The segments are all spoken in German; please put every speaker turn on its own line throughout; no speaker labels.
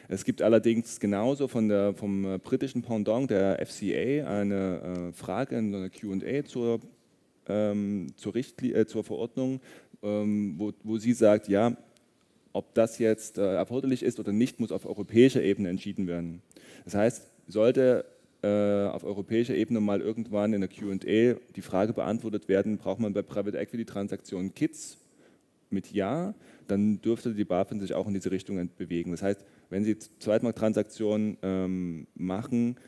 Es gibt allerdings genauso vom britischen Pendant der FCA eine Frage in einer Q&A zur Verordnung, wo sie sagt, ja, ob das jetzt erforderlich ist oder nicht, muss auf europäischer Ebene entschieden werden. Das heißt, sollte auf europäischer Ebene mal irgendwann in der Q&A die Frage beantwortet werden, braucht man bei Private Equity Transaktionen KITs mit Ja, dann dürfte die BaFin sich auch in diese Richtung bewegen. Das heißt, wenn Sie Zweitmarkttransaktionen machen,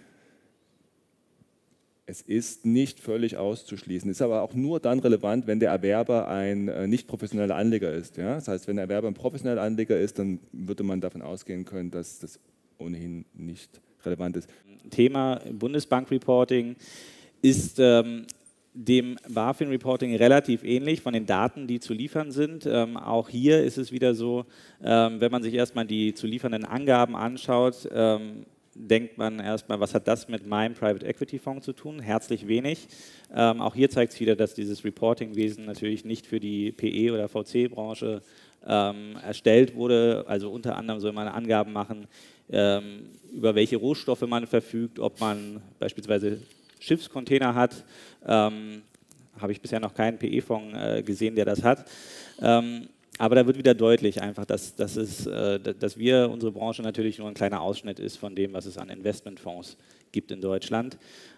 es ist nicht völlig auszuschließen, ist aber auch nur dann relevant, wenn der Erwerber ein nicht professioneller Anleger ist. Ja? Das heißt, wenn der Erwerber ein professioneller Anleger ist, dann würde man davon ausgehen können, dass das ohnehin nicht relevant ist.
Thema Bundesbank-Reporting ist dem BaFin-Reporting relativ ähnlich von den Daten, die zu liefern sind. Auch hier ist es wieder so, wenn man sich erstmal die zu liefernden Angaben anschaut, denkt man erstmal, was hat das mit meinem Private Equity Fonds zu tun? Herzlich wenig. Auch hier zeigt es wieder, dass dieses Reporting-Wesen natürlich nicht für die PE- oder VC-Branche erstellt wurde. Also unter anderem soll man Angaben machen, über welche Rohstoffe man verfügt, ob man beispielsweise Schiffscontainer hat. Habe ich bisher noch keinen PE-Fonds gesehen, der das hat. Aber da wird wieder deutlich einfach, dass wir, unsere Branche natürlich nur ein kleiner Ausschnitt ist von dem, was es an Investmentfonds gibt in Deutschland.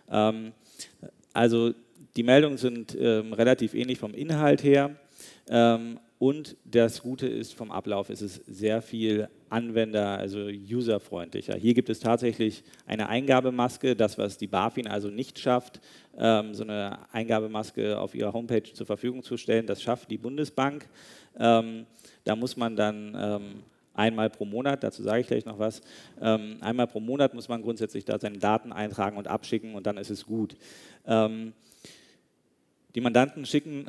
Also die Meldungen sind relativ ähnlich vom Inhalt her. Und das Gute ist, vom Ablauf ist es sehr viel Anwender-, also userfreundlicher. Hier gibt es tatsächlich eine Eingabemaske, das, was die BaFin also nicht schafft, so eine Eingabemaske auf ihrer Homepage zur Verfügung zu stellen, das schafft die Bundesbank. Da muss man dann einmal pro Monat, dazu sage ich gleich noch was, einmal pro Monat muss man grundsätzlich da seine Daten eintragen und abschicken und dann ist es gut. Die Mandanten schicken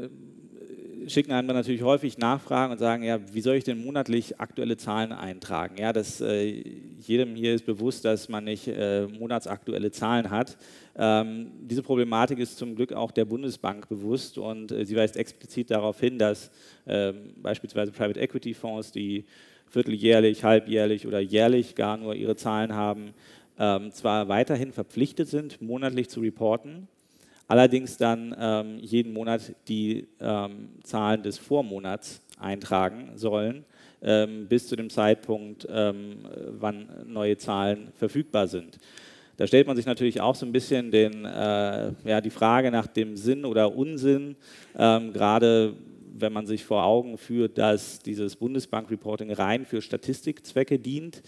einem dann natürlich häufig Nachfragen und sagen, ja, wie soll ich denn monatlich aktuelle Zahlen eintragen? Ja, jedem hier ist bewusst, dass man nicht monatsaktuelle Zahlen hat. Diese Problematik ist zum Glück auch der Bundesbank bewusst und sie weist explizit darauf hin, dass beispielsweise Private Equity Fonds, die vierteljährlich, halbjährlich oder jährlich gar nur ihre Zahlen haben, zwar weiterhin verpflichtet sind, monatlich zu reporten, allerdings dann jeden Monat die Zahlen des Vormonats eintragen sollen, bis zu dem Zeitpunkt, wann neue Zahlen verfügbar sind. Da stellt man sich natürlich auch so ein bisschen die Frage nach dem Sinn oder Unsinn, gerade wenn man sich vor Augen führt, dass dieses Bundesbank-Reporting rein für Statistikzwecke dient.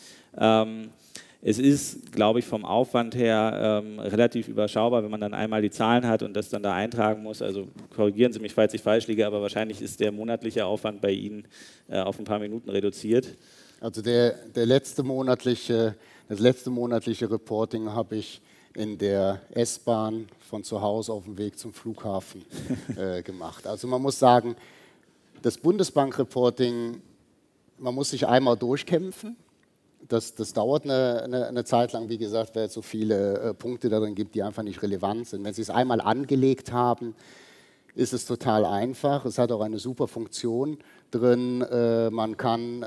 Es ist, glaube ich, vom Aufwand her relativ überschaubar, wenn man dann einmal die Zahlen hat und das dann da eintragen muss. Also korrigieren Sie mich, falls ich falsch liege, aber wahrscheinlich ist der monatliche Aufwand bei Ihnen auf ein paar Minuten reduziert.
Also das letzte monatliche Reporting habe ich in der S-Bahn von zu Hause auf dem Weg zum Flughafen gemacht. Also man muss sagen, das Bundesbank-Reporting, man muss sich einmal durchkämpfen. Das dauert eine Zeit lang, wie gesagt, weil es so viele Punkte darin gibt, die einfach nicht relevant sind. Wenn Sie es einmal angelegt haben, ist es total einfach. Es hat auch eine super Funktion drin. Man kann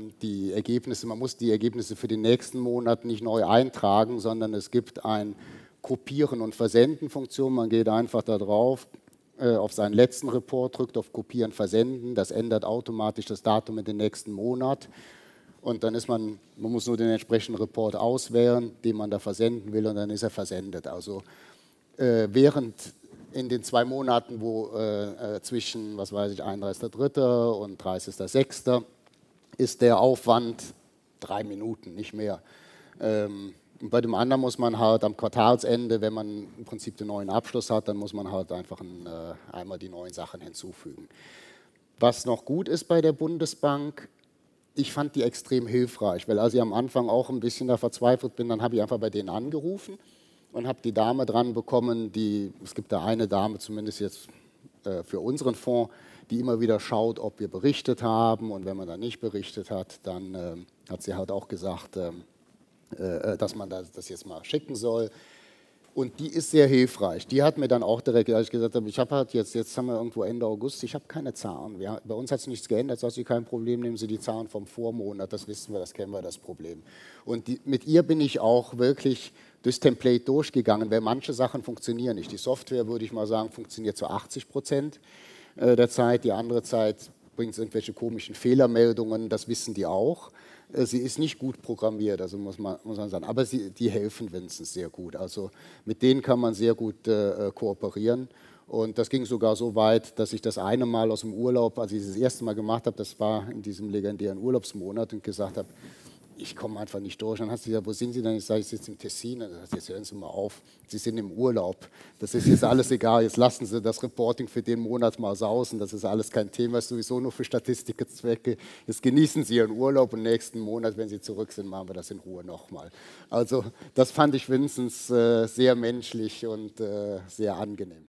man muss die Ergebnisse für den nächsten Monat nicht neu eintragen, sondern es gibt ein Kopieren- und Versenden-Funktion. Man geht einfach da drauf, auf seinen letzten Report, drückt auf Kopieren, Versenden. Das ändert automatisch das Datum in den nächsten Monat. Und dann man muss nur den entsprechenden Report auswählen, den man da versenden will, und dann ist er versendet. Also während in den 2 Monaten, wo zwischen, 31.03. und 30.06. ist der Aufwand 3 Minuten, nicht mehr. Und bei dem anderen muss man halt am Quartalsende, wenn man im Prinzip den neuen Abschluss hat, dann muss man halt einfach einmal die neuen Sachen hinzufügen. Was noch gut ist bei der Bundesbank, ich fand die extrem hilfreich, weil als ich am Anfang auch ein bisschen da verzweifelt bin, dann habe ich einfach bei denen angerufen und habe die Dame dran bekommen, es gibt da eine Dame, zumindest jetzt für unseren Fonds, die immer wieder schaut, ob wir berichtet haben, und wenn man da nicht berichtet hat, dann hat sie halt auch gesagt, dass man das jetzt mal schicken soll. Und die ist sehr hilfreich. Die hat mir dann auch direkt, als ich gesagt habe, ich habe halt jetzt haben wir irgendwo Ende August, ich habe keine Zahlen. Bei uns hat es nichts geändert, sagt sie, kein Problem, nehmen Sie die Zahlen vom Vormonat, das wissen wir, das kennen wir, das Problem. Und mit ihr bin ich auch wirklich durchs Template durchgegangen, weil manche Sachen funktionieren nicht. Die Software, würde ich mal sagen, funktioniert zu 80% der Zeit, die andere Zeit bringt es irgendwelche komischen Fehlermeldungen, das wissen die auch. Sie ist nicht gut programmiert, also muss man sagen, aber die helfen wenigstens sehr gut. Also mit denen kann man sehr gut kooperieren. Und das ging sogar so weit, dass ich das eine Mal aus dem Urlaub, als ich das erste Mal gemacht habe, das war in diesem legendären Urlaubsmonat, und gesagt habe, ich komme einfach nicht durch. Dann hat sie gesagt, wo sind Sie denn? Ich sage, ich sitze im Tessin. Dann sagt sie, jetzt hören Sie mal auf, Sie sind im Urlaub. Das ist jetzt alles egal, jetzt lassen Sie das Reporting für den Monat mal sausen. Das ist alles kein Thema, ist sowieso nur für Statistikezwecke. Jetzt genießen Sie Ihren Urlaub und nächsten Monat, wenn Sie zurück sind, machen wir das in Ruhe nochmal. Also das fand ich wenigstens sehr menschlich und sehr angenehm.